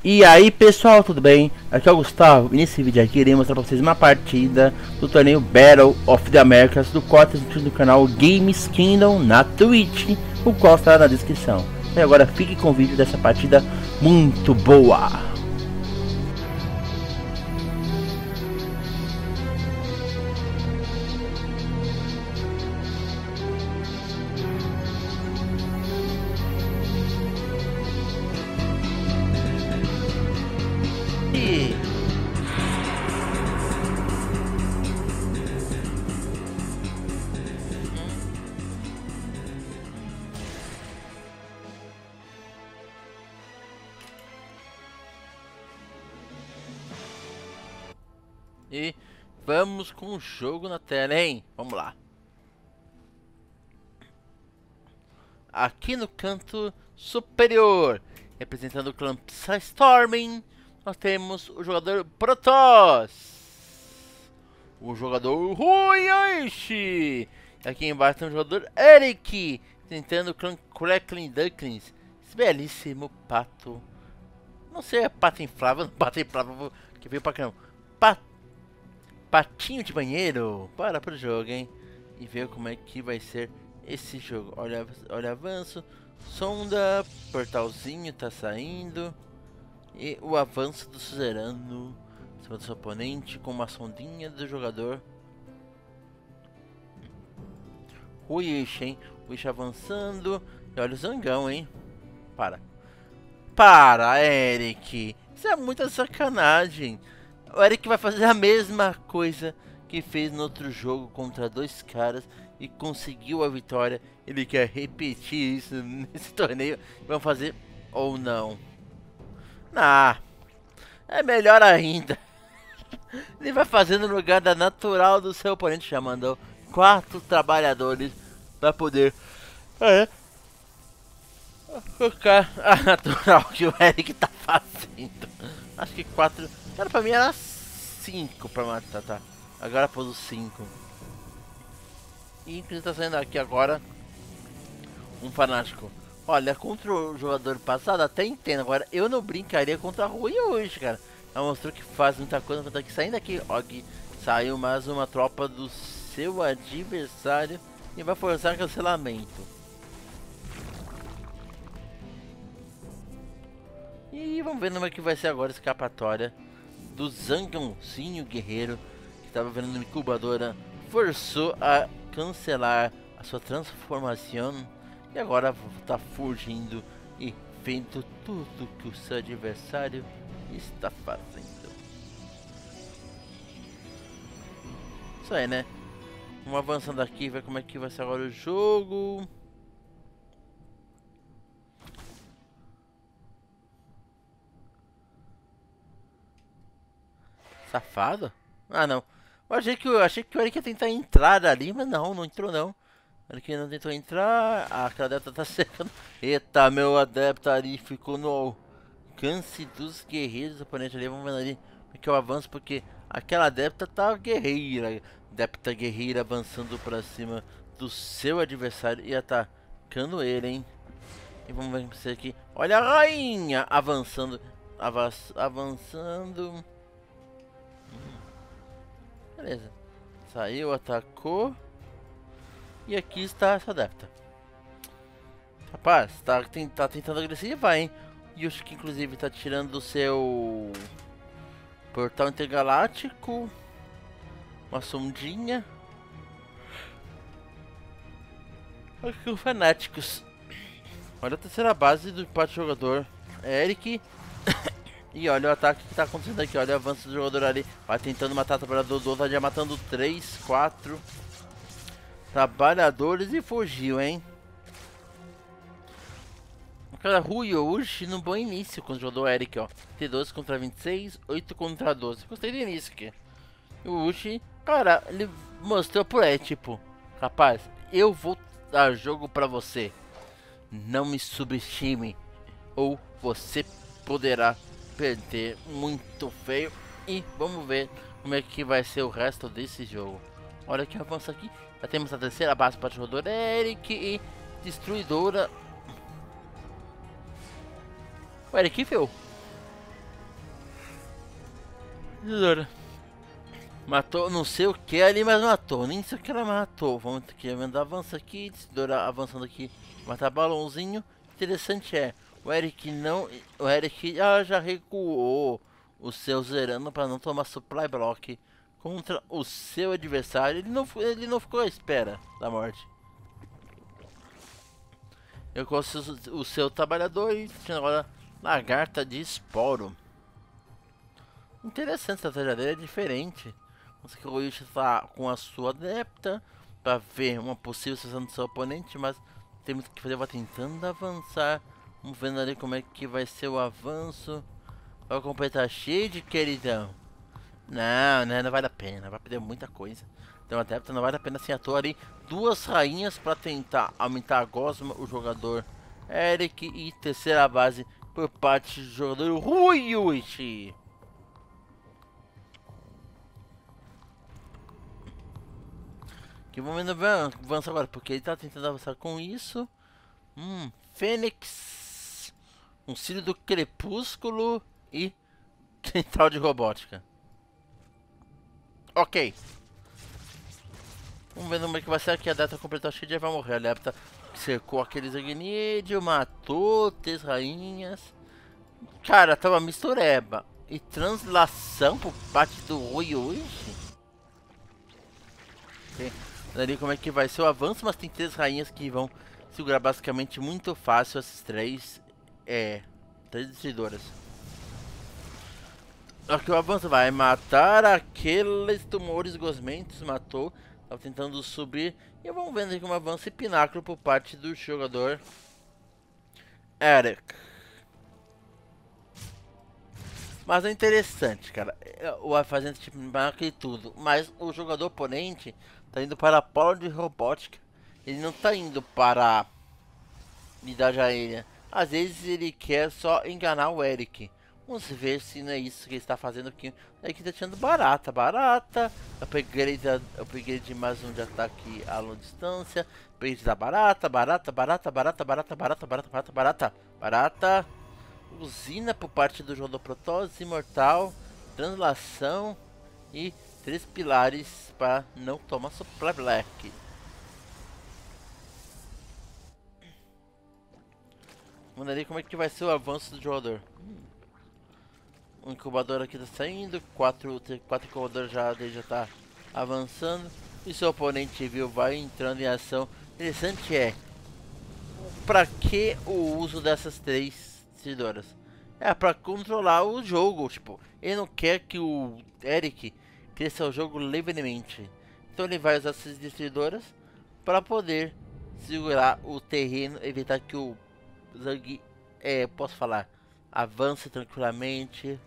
E aí pessoal, tudo bem? Aqui é o Gustavo e nesse vídeo aqui irei mostrar pra vocês uma partida do torneio Battle of the Americas, do qual transmitido no canal Games Kingdom na Twitch, o qual está na descrição. E agora fique com o vídeo dessa partida muito boa! E vamos com o jogo na tela, hein? Vamos lá. Aqui no canto superior, representando o clã Psystorming, nós temos o jogador Protoss, o jogador Huiyoshi. Aqui embaixo tem o jogador Eric, tentando o clã Crackling Ducklings. Esse belíssimo pato. Não sei, é pato inflável, pato inflável que veio pra cá. Patinho de banheiro. Para pro jogo, hein? E ver como é que vai ser esse jogo. Olha avanço, sonda, portalzinho tá saindo. E o avanço do suzerano em cima do seu oponente com uma sondinha do jogador Wish, hein? Wish avançando. E olha o zangão, hein? Para, Eric. Isso é muita sacanagem. O Eric vai fazer a mesma coisa que fez no outro jogo contra dois caras e conseguiu a vitória. Ele quer repetir isso nesse torneio. Vamos fazer ou não? Ah, é melhor ainda. Ele vai fazer no lugar da natural do seu oponente. Já mandou 4 trabalhadores para poder colocar a natural que o Eric tá fazendo. Acho que 4. Cara, pra mim era 5 pra matar, tá? Agora pôs os 5. E inclusive tá saindo aqui agora um fanático. Olha, contra o jogador passado até entendo. Agora eu não brincaria contra a Rui hoje, cara. Ela mostrou que faz muita coisa. Contra aqui saindo aqui, ó, que saiu mais uma tropa do seu adversário e vai forçar cancelamento. E vamos ver como é que vai ser agora a escapatória do Zangãozinho Guerreiro, que estava vendo uma incubadora, forçou a cancelar a sua transformação e agora está fugindo e vendo tudo que o seu adversário está fazendo. Isso aí, né? Vamos avançando aqui, ver como é que vai ser agora o jogo. Safado? Ah, não. Eu achei que o Eric ia tentar entrar ali, mas não entrou não. O Eric não tentou entrar. Ah, aquela adepta tá cercando. Eita, meu adepto ali ficou no alcance dos guerreiros. Oponente ali, vamos ver ali como é que eu avanço, porque aquela adepta tá guerreira. Adepta guerreira avançando pra cima do seu adversário e atacando ele, hein. E vamos ver isso aqui. Olha a rainha avançando. Avançando. Beleza. Saiu, atacou. E aqui está essa adepta. Rapaz, tá tentando agressivar, hein? Yushi que inclusive tá tirando o seu portal intergaláctico. Uma sondinha. Aqui os fanáticos. Olha a terceira base do empate jogador. Eric. E olha o ataque que tá acontecendo aqui, olha o avanço do jogador ali. Vai tentando matar o trabalhador do outro, já matando 3, 4 trabalhadores e fugiu, hein. O cara Huiyoshi no bom início com o jogador Eric, ó. 32 contra 26, 8 contra 12. Gostei do início aqui. O Uchi, cara, ele mostrou por aí, tipo, rapaz, eu vou dar jogo pra você. Não me subestime ou você poderá perder muito feio. E vamos ver como é que vai ser o resto desse jogo. Olha que avança aqui. Já temos a terceira base para o jogador Eric e destruidora. O Eric viu. Tesoura. Matou não sei o que ali, mas matou. Nem sei o que ela matou. Vamos ter que mandar avança aqui. Tesoura avançando aqui. Matar balãozinho. Interessante é. O Eric não. O Eric já recuou o seu zerando para não tomar supply block contra o seu adversário. Ele não ficou à espera da morte. Eu gosto o seu trabalhador e agora lagarta de esporo. Interessante, a estratégia dele é diferente. Você que o Yushi está com a sua adepta para ver uma possível sessão do seu oponente, mas temos que fazer, vai tentando avançar. Vamos vendo ali como é que vai ser o avanço. Vai completar cheio de queridão. Não vale a pena, vai perder muita coisa. Então adepta não vale a pena assim à toa ali. Duas rainhas para tentar aumentar a gosma, o jogador Eric, e terceira base por parte do jogador Ryuichi. Que vamos avançar agora, porque ele tá tentando avançar com isso. Fênix, um Cílio do Crepúsculo e Central de Robótica. Ok. Vamos ver como é que vai ser aqui. A data completou, acho que já vai morrer. A Lepta cercou aqueles Agnídeo, matou 3 rainhas. Cara, tava mistureba. E translação por parte do Ryuichi. Ok. Ali como é que vai ser o avanço, mas tem 3 rainhas que vão segurar basicamente muito fácil essas 3 destruidoras. Aqui o avanço vai matar aqueles tumores gosmentos, matou. Tava tentando subir. E vamos vendo aqui como avança e pináculo por parte do jogador Eric. Mas é interessante, cara. O fazendo tipo pináculo e tudo. Mas o jogador oponente tá indo para a polo de robótica. Ele não tá indo para a unidade aérea. Às vezes ele quer só enganar o Eric. Vamos ver se não é isso que ele está fazendo aqui. É que está tirando barata. Upgrade de mais um de ataque a longa distância. Upgrade da barata. Usina por parte do jogador Protoss, imortal, translação e 3 pilares para não tomar supply black. Vamos ver como é que vai ser o avanço do jogador. O incubador aqui tá saindo, 4 incubadores já tá avançando. E seu oponente viu, vai entrando em ação. Interessante é, para que o uso dessas 3 destruidoras? É para controlar o jogo, tipo, ele não quer que o Eric cresça o jogo livremente. Então ele vai usar essas destruidoras para poder segurar o terreno, evitar que o Zang, posso falar, avance tranquilamente.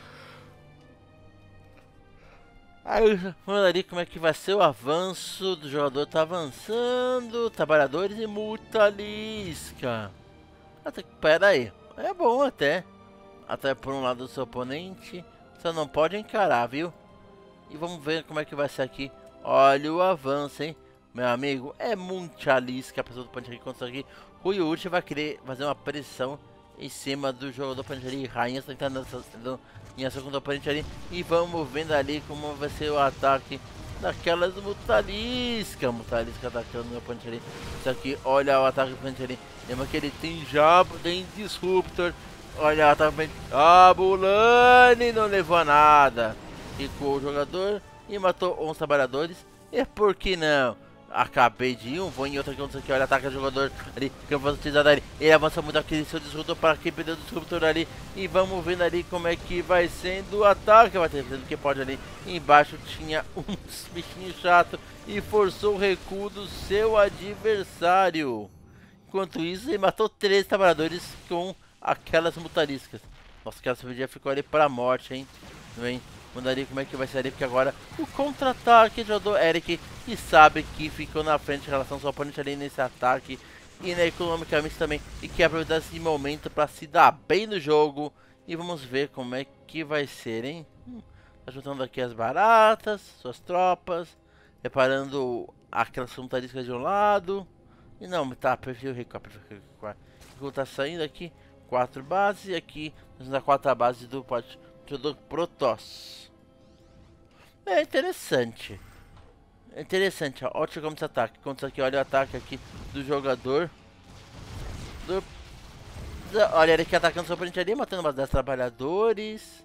Aí vamos ali como é que vai ser o avanço do jogador. Tá avançando, trabalhadores e Mutalisca. Até que, pera aí, é bom até por um lado do seu oponente. Você não pode encarar, viu? E vamos ver como é que vai ser aqui. Olha o avanço, hein, meu amigo. É Mutalisca, a pessoa do oponente que consegue. O Ryuichi vai querer fazer uma pressão em cima do jogador oponente ali. Rainha está tentando em ação contra o oponente ali. E vamos vendo ali como vai ser o ataque daquelas Mutalisca. Mutalisca atacando o oponente ali. Isso aqui, olha o ataque do oponente ali. Lembra que ele tem Jabo, tem Disruptor. Olha o ataque do oponente. A Bulani não levou a nada. Ficou o jogador e matou 11 trabalhadores. E por que não? Acabei de ir, vou em outra aqui, olha, ataca o jogador ali, que eu vou utilizar ali. Ele avança muito aqui, seu disruptor para quem perdeu o disruptor ali. E vamos vendo ali como é que vai sendo o ataque. Vai ter que pode ali. Embaixo tinha uns bichinhos chato e forçou o recuo do seu adversário. Enquanto isso, ele matou 13 trabalhadores com aquelas mutaliscas. Nossa, aquela cirurgia ficou ali para a morte, hein? Vem. Mandaria como é que vai ser ali, porque agora o contra-ataque do Eric, que sabe que ficou na frente em relação ao seu oponente ali nesse ataque e economicamente também, e quer aproveitar esse momento para se dar bem no jogo. E vamos ver como é que vai ser, hein? Tá juntando aqui as baratas, suas tropas, preparando aquelas frontaliscas de um lado. E não, tá, prefiro recuar. Tá saindo aqui, 4 bases, e aqui nós temos a 4 bases do Protoss. É interessante. É interessante, ó. Olha como esse ataque. Quanto isso aqui, olha o ataque aqui do jogador. Olha ele aqui atacando seu oponente ali, matando umas 10 trabalhadores.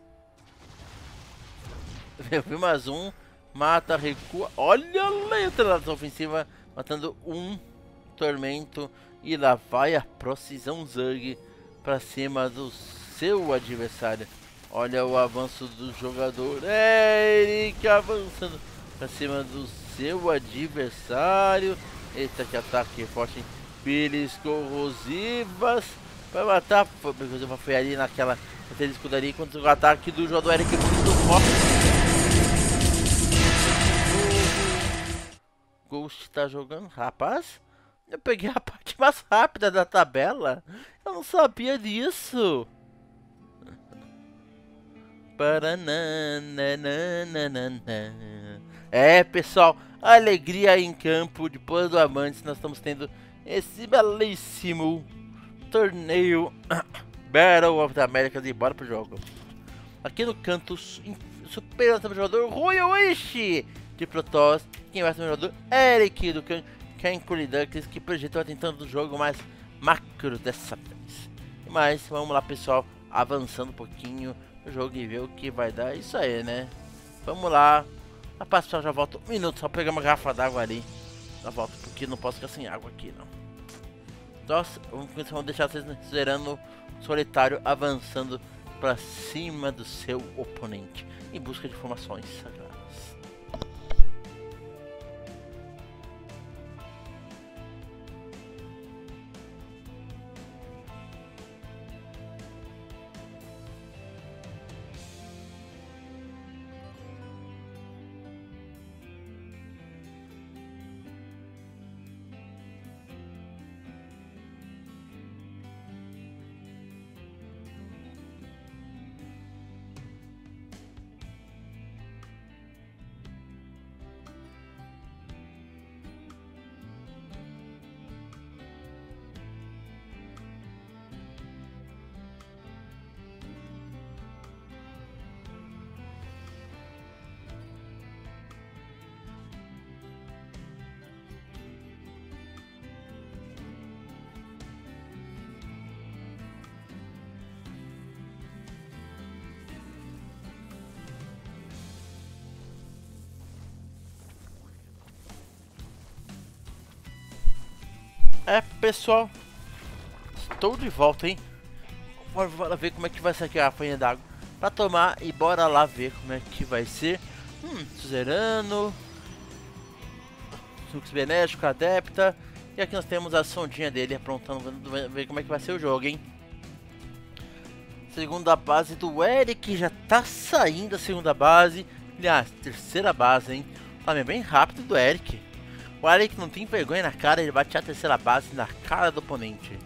Eu vi mais um. Mata, recua. Olha a letra da ofensiva. Matando um tormento. E lá vai a Procisão Zerg pra cima do seu adversário. Olha o avanço do jogador. Eric avançando pra cima do seu adversário. Eita, que ataque forte. Pilhas corrosivas. Vai matar. Foi ali naquela escudaria. Enquanto o ataque do jogador Eric muito forte. Ghost tá jogando, rapaz. Eu peguei a parte mais rápida da tabela. Eu não sabia disso. É, pessoal, alegria em campo. Depois do Amantes, nós estamos tendo esse belíssimo torneio Battle of the Americas. E bora pro jogo. Aqui no canto superior do jogador Rui Wish de Protoss. Quem vai ser o jogador Eric do Cancun Ducks, que projetou tentando o jogo mais macro dessa vez. Mas vamos lá, pessoal, avançando um pouquinho no jogo e ver o que vai dar. Isso aí, né? Vamos lá. Rapaz, pessoal, já volto um minuto, só pegar uma garrafa d'água ali. Já volto, porque não posso ficar sem água aqui, não. Nossa, vamos deixar vocês zerando solitário, avançando pra cima do seu oponente em busca de informações sagradas. É, pessoal, estou de volta, hein? Bora ver como é que vai ser aqui a garrafinha d'água pra tomar e bora lá ver como é que vai ser. Suzerano, Flux Benéfico, Adepta. E aqui nós temos a sondinha dele aprontando, ver como é que vai ser o jogo, hein? Segunda base do Eric, já tá saindo a segunda base. Aliás, terceira base, hein? É bem rápido do Eric. O Eric não tem vergonha na cara, ele bate a terceira base na cara do oponente.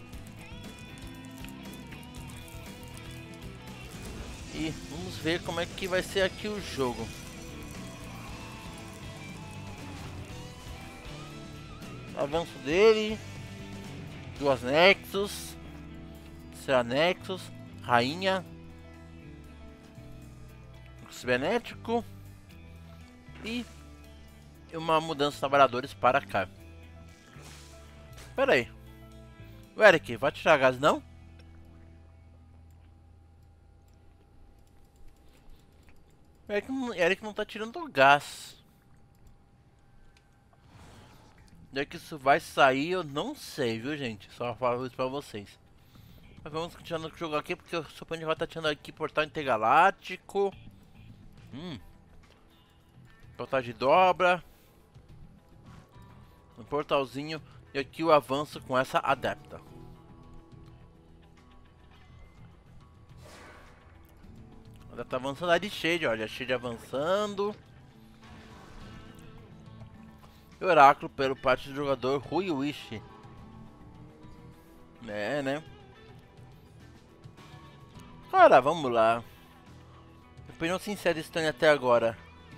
E vamos ver como é que vai ser aqui o jogo. Avanço dele. Duas Nexus. Será Nexus. Rainha. Cibernético. E uma mudança de trabalhadores para cá. Pera aí. O Eric, vai tirar gás não? O Eric não tá tirando gás. Onde é que isso vai sair eu não sei, viu gente? Só falo isso pra vocês. Mas vamos continuar o jogo aqui porque o seu oponente vai estar tirando aqui portal intergaláctico. Portal de dobra. Um portalzinho. E aqui o avanço com essa adepta. Ela tá avançando ali Shade, olha. Shade avançando. E o oráculo pelo parte do jogador Rui Wish. É, né? Cara, vamos lá. Opinião sincera estranha até agora.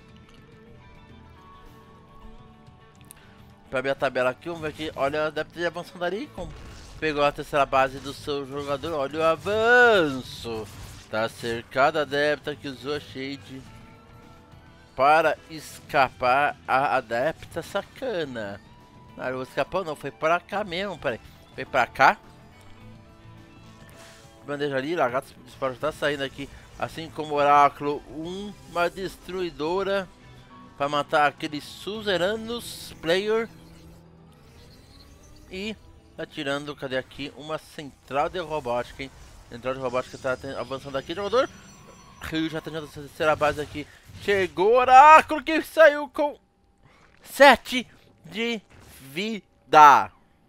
Pra abrir a tabela aqui, vamos ver aqui. Olha, deve ter avançando ali. Pegou a terceira base do seu jogador. Olha o avanço. Tá cercado a adepta que usou a Shade. para escapar a adepta sacana. Naru escapou, não, foi pra cá mesmo, peraí. Foi pra cá. Bandeja ali, lagarto disparo tá saindo aqui. Assim como o oráculo, uma destruidora para matar aqueles suzeranos player. E atirando, cadê aqui? Uma central de robótica, hein? Central de robótica tá avançando aqui, jogador. Rio já tá na terceira base aqui. Chegou o oráculo que saiu com 7 de vida.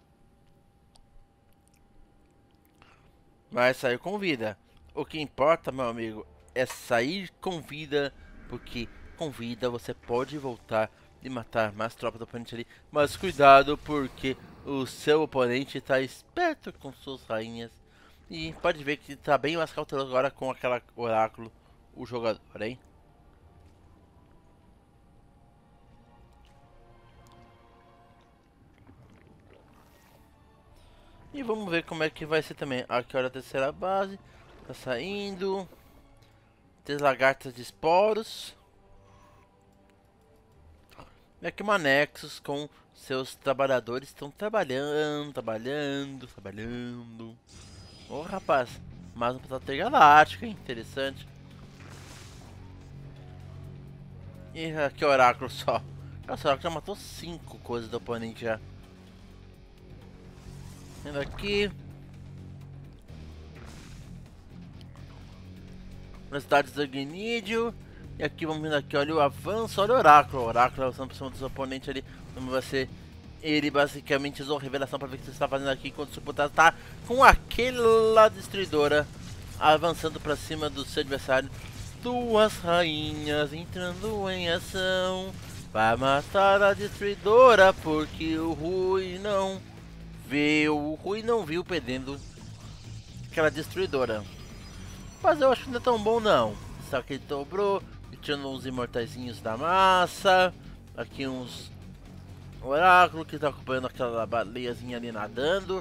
Mas saiu com vida. O que importa, meu amigo, é sair com vida. Porque com vida você pode voltar e matar mais tropas do oponente ali. Mas cuidado, porque o seu oponente está esperto com suas rainhas. E pode ver que está bem mais cauteloso agora com aquela oráculo, o jogador, hein? E vamos ver como é que vai ser também. Aqui olha a terceira base. Tá saindo. 3 lagartas de esporos. E aqui uma Nexus com seus trabalhadores. Estão trabalhando. Ô rapaz, mais um Patrulha Galáctica, hein? Interessante. E aqui o oráculo só. Nossa, o oráculo já matou 5 coisas do oponente já. Vendo aqui. Velocidade do Gnídio. E aqui vamos vendo aqui, olha o avanço, olha o oráculo. O oráculo avançando por cima dos oponentes ali. Como vai ser. Ele basicamente usou revelação para ver o que você está fazendo aqui. Enquanto o suportado está com aquela destruidora avançando para cima do seu adversário. 2 rainhas entrando em ação. Vai matar a destruidora porque o Rui não viu perdendo aquela destruidora. Mas eu acho que não é tão bom não. Só que ele dobrou, tirando uns imortaizinhos da massa. Aqui uns oráculo que tá acompanhando aquela baleiazinha ali nadando.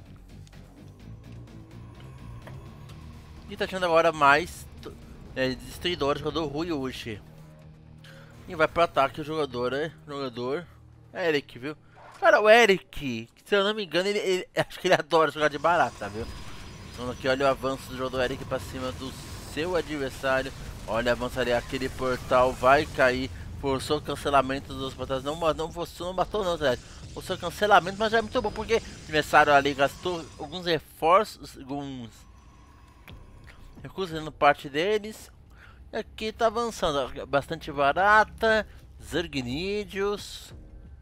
E tá tirando agora mais destruidores, jogador Ryushi. E vai pro ataque o jogador, Eric, viu? Cara, o Eric, se eu não me engano, ele acho que ele adora jogar de barata, viu? Então aqui olha o avanço do jogador Eric pra cima do seu adversário. Olha, avançaria aquele portal, vai cair. Forçou o cancelamento dos portais. Não matou não, Zé. Forçou o cancelamento, mas já é muito bom, porque o adversário ali gastou alguns reforços, alguns recursos fazendo parte deles. E aqui tá avançando, bastante barata, Zergnídeos.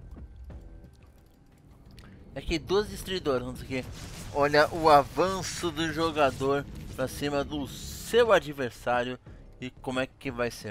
Aqui 2 destruidores, vamos aqui. Olha o avanço do jogador pra cima do seu adversário. E como é que vai ser?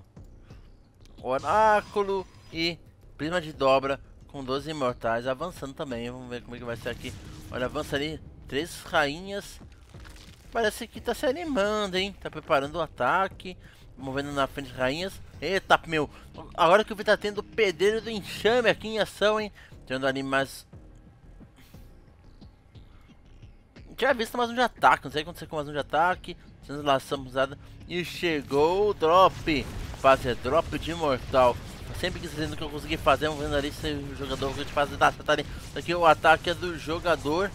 Oráculo e prisma de dobra com 12 imortais avançando também. Vamos ver como é que vai ser aqui. Olha, avança ali 3 rainhas. Parece que tá se animando, hein? Tá preparando o ataque. Movendo na frente rainhas. Eita, meu. Agora que eu vi tá tendo o pedreiro do enxame aqui em ação, hein? Tendo ali mais... Tinha visto mais um de ataque. Não sei o que aconteceu com mais um de ataque. Translação usada. E chegou o drop. Fazer drop de imortal. Sempre quis dizer que eu consegui fazer. Vamos vendo ali se o jogador que fazer tá ali. Aqui o ataque é do jogador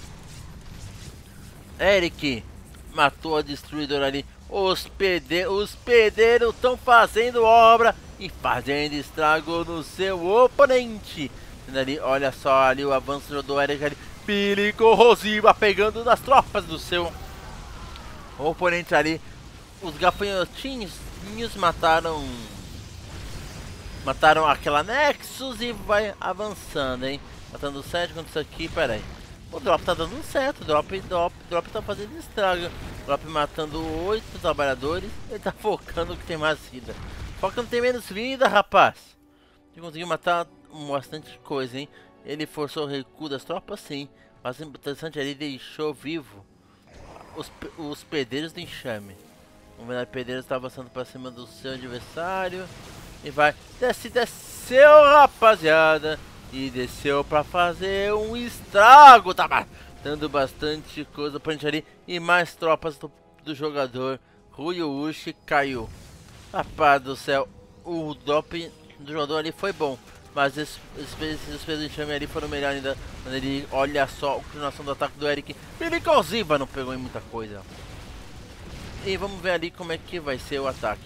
Eric. Matou a destruidora ali. Os pedreiros estão fazendo obra e fazendo estrago no seu oponente. Vendo ali, olha só ali o avanço do Eric ali. Pili corrosiva pegando nas tropas do seu oponente ali. Os gafanhotinhos mataram aquela Nexus e vai avançando, hein? Matando 7 contra isso aqui, pera aí. O drop tá dando certo, o drop tá fazendo estrago. Drop matando 8 trabalhadores. Ele tá focando que tem mais vida. Foca não tem menos vida, rapaz. Ele conseguiu matar bastante coisa, hein? Ele forçou o recuo das tropas, sim. Mas o interessante ali, ele deixou vivo os pedreiros do enxame. Vamos ver, o pedreiro está avançando para cima do seu adversário. E vai, desceu, rapaziada. E desceu para fazer um estrago. Tá matando bastante coisa pra gente ali. E mais tropas do jogador Ryushi caiu. Rapaz do céu, o drop do jogador ali foi bom. Mas esses pesos de enxame ali foram melhor ainda. Quando ele olha só a continuação do ataque do Eric. Inclusive não pegou em muita coisa. E vamos ver ali como é que vai ser o ataque.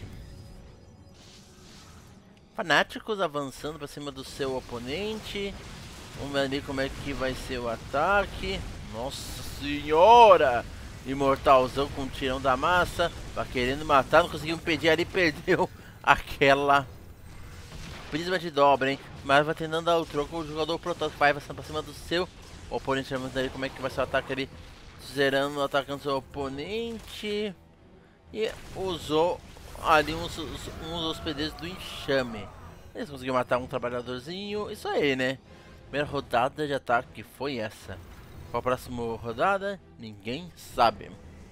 Fanáticos avançando para cima do seu oponente. Vamos ver ali como é que vai ser o ataque. Nossa senhora! Imortalzão com o tirão da massa. Vai querendo matar, não conseguiu impedir ali. Perdeu aquela prisma de dobra, hein? Mas vai tentando dar o troco. O jogador Protoss vai passando pra cima do seu oponente. Vamos ali como é que vai ser o ataque ali. Zerando, atacando seu oponente. E usou ali uns hospedeiros do enxame. Eles conseguiram matar um trabalhadorzinho. Isso aí, né? Primeira rodada de ataque foi essa. Qual a próxima rodada? Ninguém sabe.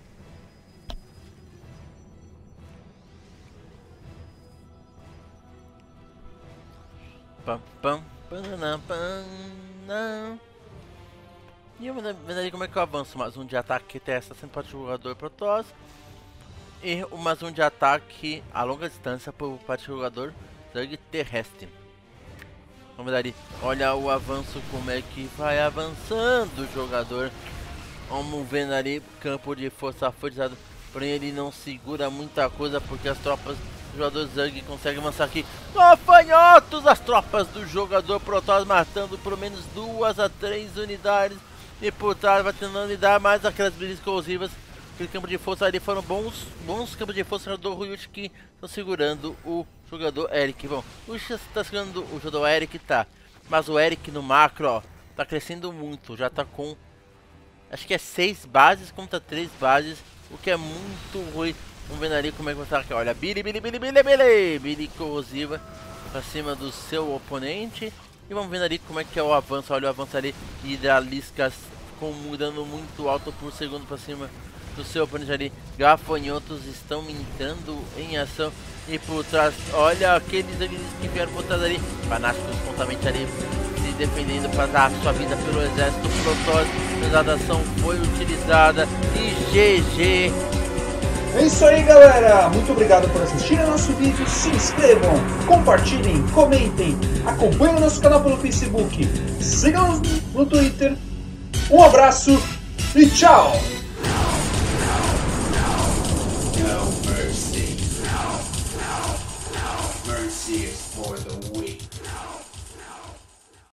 Pam, pam, panana, panana. E eu vou ver ali como é que eu avanço. Mais um de ataque testa sempre para o jogador Protoss. E o mais um de ataque a longa distância para o jogador Zerg terrestre. Vamos ver ali. Olha o avanço, como é que vai avançando o jogador. Vamos vendo ali, campo de força forçado. Porém ele não segura muita coisa porque as tropas do jogador Zerg conseguem avançar aqui. Gafanhotos! As tropas do jogador Protoss matando por menos 2 a 3 unidades. E por trás vai tentando dar mais aquelas brilhas explosivas. Aquele campo de força ali foram bons campos de força do Ryut que estão segurando o jogador Eric. Bom, o Ryut está segurando o jogador Eric, tá. Mas o Eric no macro, ó, tá crescendo muito. Já tá com, acho que é 6 bases contra 3 bases, o que é muito ruim. Vamos ver ali como é que vai estar aqui. Olha, Billy corrosiva pra cima do seu oponente. E vamos vendo ali como é que é o avanço. Olha o avanço ali, hidraliscas mudando muito alto por segundo pra cima do seu oponente ali. Gafanhotos estão entrando em ação. E por trás, olha aqueles que vieram por trás ali. Fanáticos prontamente ali se defendendo para dar sua vida pelo exército Protoss. A ação foi utilizada e GG. É isso aí, galera. Muito obrigado por assistir ao nosso vídeo. Se inscrevam, compartilhem, comentem. Acompanhem o nosso canal pelo Facebook. Sigam-nos no Twitter. Um abraço e tchau! Mercy is for the weak.